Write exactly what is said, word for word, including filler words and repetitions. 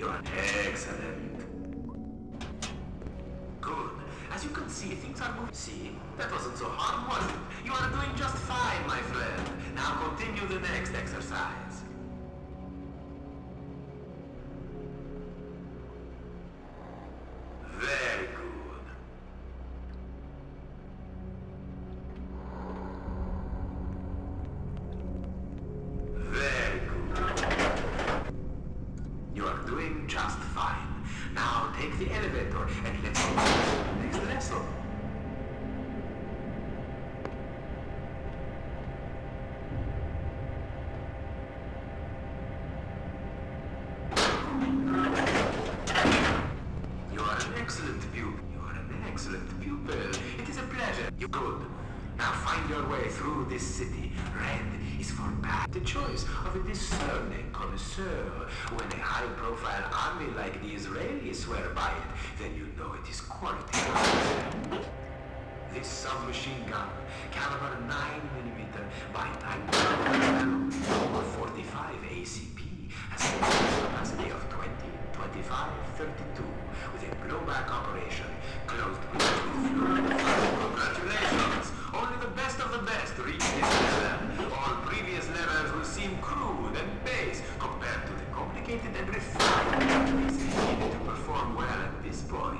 You're excellent. Good. As you can see, things are moving. See? That wasn't so hard, was it? You are doing just fine, my friend. Now continue the next exercise. Very good. Very good. You are doing just fine. Now take the elevator and let's go to the next lesson. You are an excellent pupil. You are an excellent pupil. It is a pleasure. You good. Now find your way through this city. Red is for bad. The choice of a discerning connoisseur. When a high-profile army like the Israelis swear by it, then you know it is quality. This submachine gun, caliber nine millimeter by nine millimeter, or forty-five A C P, has a capacity of twenty, twenty-five, thirty-two, with a blowback operation, closed with fluid. Congratulations! Only the best of the best reach this level. All previous levels will seem crude and base compared to the complicated and refined techniques needed to perform well at this point.